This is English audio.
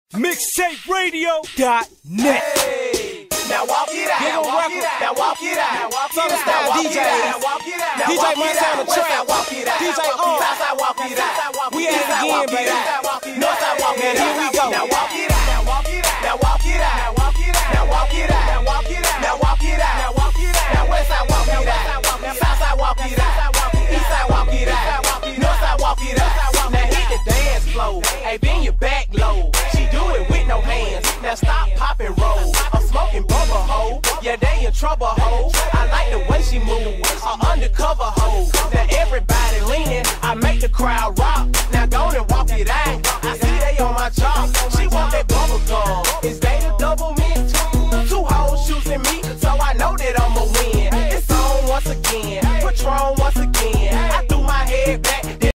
Mixtaperadio.net. Hey, now walk it out. Now walk it out. Now walk it out. Now walk it out. Southern style Now DJs. walk it out. DJ Montana Trap. Walk it out. DJ Southside walk it out. We at it again, baby. Northside walk it out. Here we go. Now walk it out. Now walk it out. Now walk it out. Now walk it out. Now walk it out. Now walk it out. Now walk it out. Now walk it out. Now westside walk it out. Southside walk it out. Eastside walk it out. Northside walk it out. Now hit the dance floor. Hey, bend your back low. She do it with no hands. Now stop, pop and roll. I'm smoking bubble hoe. Yeah, they in trouble hoe. I like the way she move. Undercover hoe. Now everybody leaning. I make the crowd rock. Now go and walk it out.